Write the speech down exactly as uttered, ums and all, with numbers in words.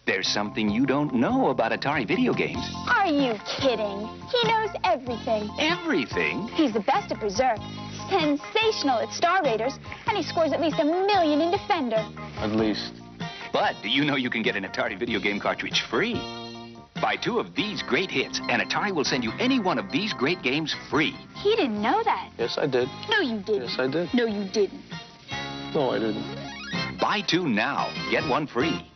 There's something you don't know about Atari video games. Are you kidding? He knows everything. Everything? He's the best at Berserk, sensational at Star Raiders, and he scores at least a million in Defender. At least. But do you know you can get an Atari video game cartridge free? Buy two of these great hits, and Atari will send you any one of these great games free. He didn't know that. Yes, I did. No, you didn't. Yes, I did. No, you didn't. No, I didn't. Buy two now, get one free.